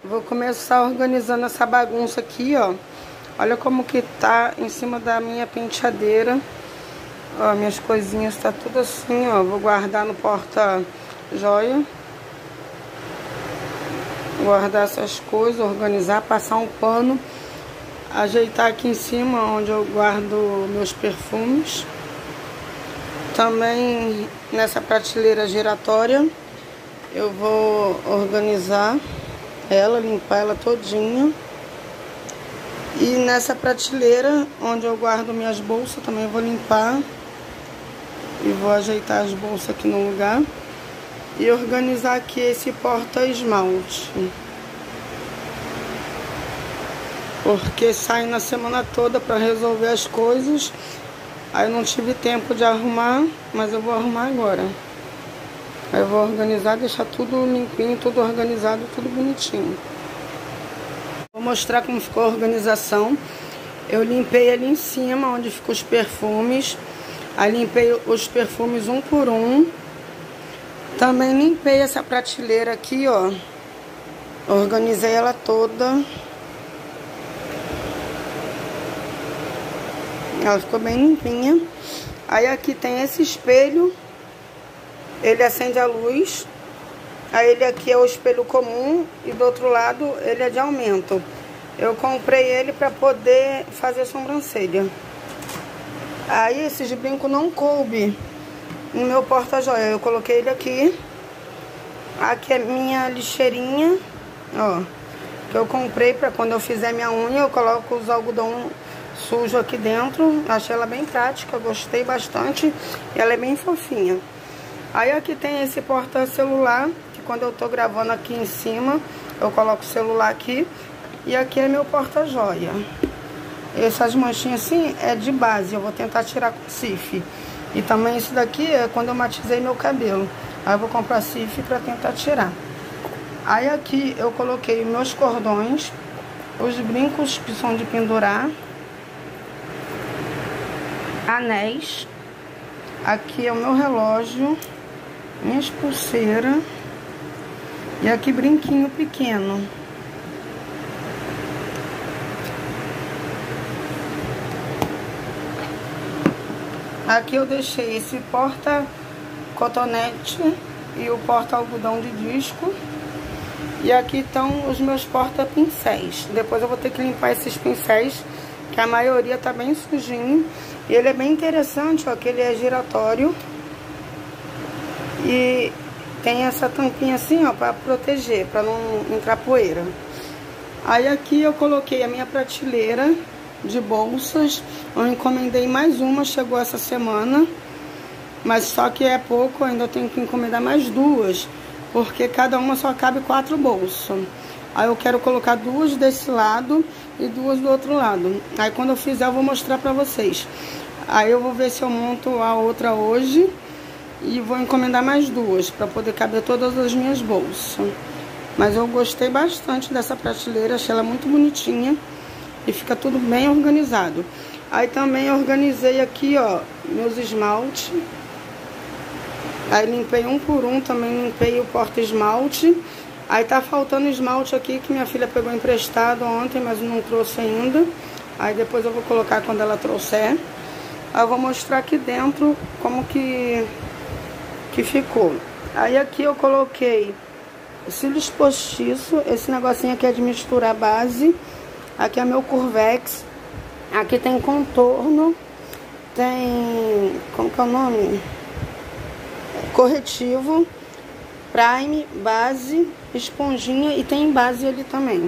Vou começar organizando essa bagunça aqui, ó. Olha como que tá em cima da minha penteadeira. Ó, minhas coisinhas tá tudo assim, ó. Vou guardar no porta-joia. Guardar essas coisas, organizar, passar um pano. Ajeitar aqui em cima onde eu guardo meus perfumes. Também nessa prateleira giratória eu vou organizar ela, limpar ela todinha. E nessa prateleira onde eu guardo minhas bolsas também vou limpar. E vou ajeitar as bolsas aqui no lugar. E organizar aqui esse porta-esmalte. Porque saio na semana toda para resolver as coisas. Aí eu não tive tempo de arrumar, mas eu vou arrumar agora. Aí eu vou organizar, deixar tudo limpinho, tudo organizado, tudo bonitinho. Vou mostrar como ficou a organização. Eu limpei ali em cima, onde ficam os perfumes. Aí limpei os perfumes um por um. Também limpei essa prateleira aqui, ó. Organizei ela toda. Ela ficou bem limpinha. Aí aqui tem esse espelho. Ele acende a luz. Aí ele aqui é o espelho comum. E do outro lado ele é de aumento. Eu comprei ele pra poder fazer sobrancelha. Aí esses brincos não coube no meu porta-joia. Eu coloquei ele aqui. Aqui é minha lixeirinha. Ó. Que eu comprei pra quando eu fizer minha unha. Eu coloco os algodão sujo aqui dentro. Achei ela bem prática, gostei bastante. E ela é bem fofinha. Aí aqui tem esse porta-celular, que quando eu tô gravando aqui em cima, eu coloco o celular aqui. E aqui é meu porta-joia. Essas manchinhas assim é de base, eu vou tentar tirar com cif. E também isso daqui é quando eu matizei meu cabelo. Aí eu vou comprar cif pra tentar tirar. Aí aqui eu coloquei meus cordões, os brincos que são de pendurar, anéis, aqui é o meu relógio, minhas pulseiras e aqui brinquinho pequeno. Aqui eu deixei esse porta-cotonete e o porta-algodão de disco. E aqui estão os meus porta-pincéis. Depois eu vou ter que limpar esses pincéis, que a maioria tá bem sujinho. E ele é bem interessante, ó, que ele é giratório. E tem essa tampinha assim, ó, pra proteger, pra não entrar poeira. Aí aqui eu coloquei a minha prateleira de bolsas. Eu encomendei mais uma, chegou essa semana. Mas só que é pouco, eu ainda tenho que encomendar mais duas. Porque cada uma só cabe 4 bolsas. Aí eu quero colocar 2 desse lado e 2 do outro lado. Aí quando eu fizer eu vou mostrar pra vocês. Aí eu vou ver se eu monto a outra hoje. E vou encomendar mais 2 pra poder caber todas as minhas bolsas. Mas eu gostei bastante dessa prateleira, achei ela muito bonitinha. E fica tudo bem organizado. Aí também organizei aqui, ó, meus esmalte. Aí limpei um por um, também limpei o porta-esmalte. Aí tá faltando esmalte aqui que minha filha pegou emprestado ontem, mas não trouxe ainda. Aí depois eu vou colocar quando ela trouxer. Aí eu vou mostrar aqui dentro como que ficou. Aí aqui eu coloquei cílios postiço. Esse negocinho aqui é de misturar base. Aqui é meu Curvex. Aqui tem contorno. Tem... como que é o nome? Corretivo. Prime, base, esponjinha. E tem base ali também.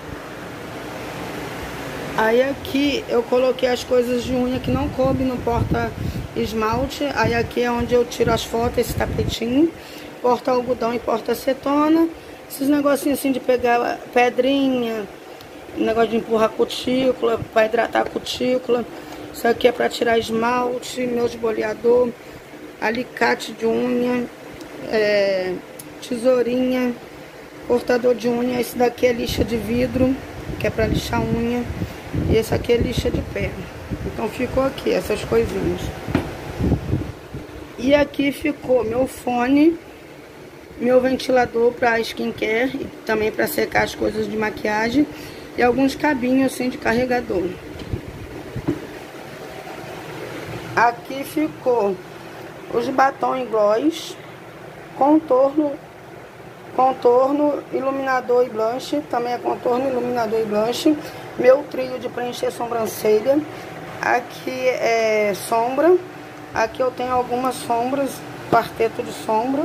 Aí aqui eu coloquei as coisas de unha que não coube no porta-esmalte. Aí aqui é onde eu tiro as fotos, esse tapetinho. Porta-algodão e porta-acetona. Esses negocinhos assim de pegar pedrinha. Negócio de empurrar cutícula, para hidratar a cutícula. Isso aqui é para tirar esmalte, meu esboleador, alicate de unha, tesourinha, cortador de unha. Esse daqui é lixa de vidro, que é para lixar a unha. E esse aqui é lixa de pé. Então ficou aqui essas coisinhas. E aqui ficou meu fone meu ventilador para skincare e também para secar as coisas de maquiagem e alguns cabinhos assim de carregador. Aqui ficou os batons gloss, contorno, iluminador e blush, também é contorno, iluminador e blush, meu trio de preencher sobrancelha, aqui é sombra, aqui eu tenho algumas sombras, quarteto de sombra,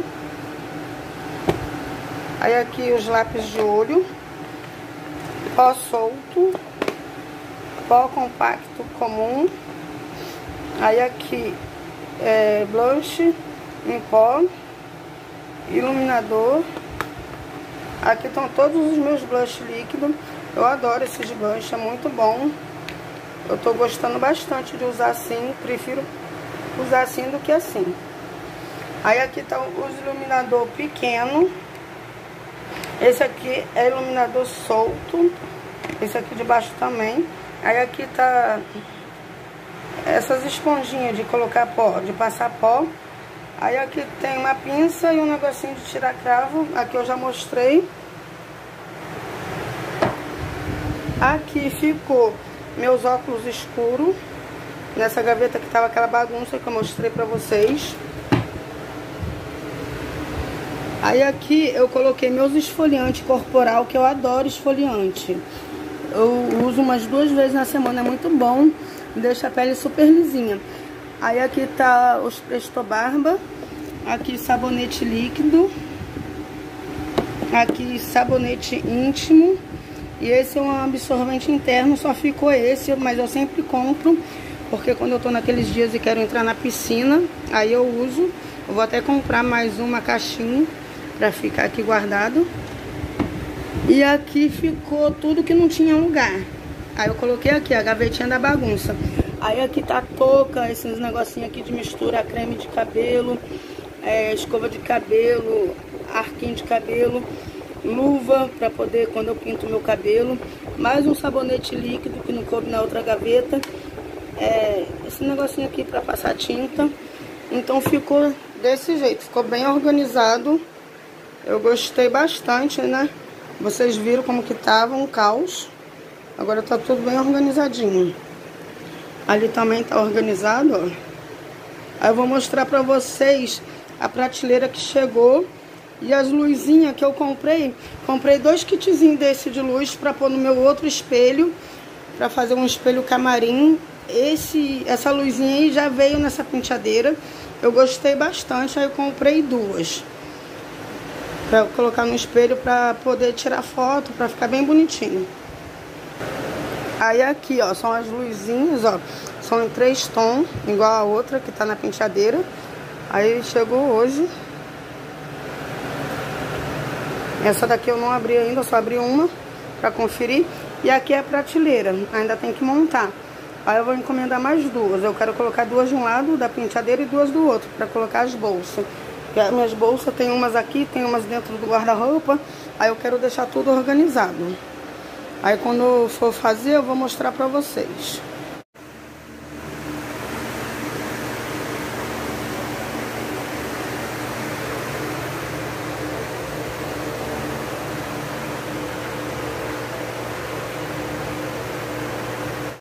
aí aqui os lápis de olho, pó solto, pó compacto comum, aí aqui é blush em pó, iluminador. Aqui estão todos os meus blush líquidos. Eu adoro esses blush, é muito bom. Eu tô gostando bastante de usar assim. Prefiro usar assim do que assim. Aí aqui tá os iluminador pequeno. Esse aqui é iluminador solto. Esse aqui de baixo também. Aí aqui tá essas esponjinhas de colocar pó, de passar pó. Aí aqui tem uma pinça e um negocinho de tirar cravo. Aqui eu já mostrei. Aqui ficou meus óculos escuros. Nessa gaveta que tava aquela bagunça que eu mostrei pra vocês. Aí aqui eu coloquei meus esfoliantes corporal, que eu adoro esfoliante. Eu uso umas 2 vezes na semana, é muito bom. Deixa a pele super lisinha. Aí aqui tá os Presto Barba. Aqui sabonete líquido. Aqui sabonete íntimo. E esse é um absorvente interno, só ficou esse, mas eu sempre compro. Porque quando eu tô naqueles dias e quero entrar na piscina, aí eu uso. Eu vou até comprar mais uma caixinha pra ficar aqui guardado. E aqui ficou tudo que não tinha lugar. Aí eu coloquei aqui a gavetinha da bagunça. Aí aqui tá a touca, esses negocinhos aqui de mistura, creme de cabelo, escova de cabelo, arquinho de cabelo, luva pra poder quando eu pinto meu cabelo, mais um sabonete líquido que não coube na outra gaveta, esse negocinho aqui pra passar tinta. Então ficou desse jeito, ficou bem organizado. Eu gostei bastante, né? Vocês viram como que tava um caos. Agora tá tudo bem organizadinho. Ali também tá organizado, ó. Aí eu vou mostrar pra vocês a prateleira que chegou e as luzinhas que eu comprei. Comprei 2 kitzinhos desse de luz pra pôr no meu outro espelho, pra fazer um espelho camarim. Essa luzinha aí já veio nessa penteadeira. Eu gostei bastante, aí eu comprei 2 pra colocar no espelho pra poder tirar foto, pra ficar bem bonitinho. Aí aqui, ó, são as luzinhas, ó, são em 3 tons, igual a outra que tá na penteadeira. Aí chegou hoje. Essa daqui eu não abri ainda, eu só abri uma pra conferir. E aqui é a prateleira, ainda tem que montar. Aí eu vou encomendar mais 2. Eu quero colocar 2 de um lado da penteadeira e 2 do outro, pra colocar as bolsas. Porque as minhas bolsas tem umas aqui, tem umas dentro do guarda-roupa. Aí eu quero deixar tudo organizado. Aí quando eu for fazer, eu vou mostrar pra vocês.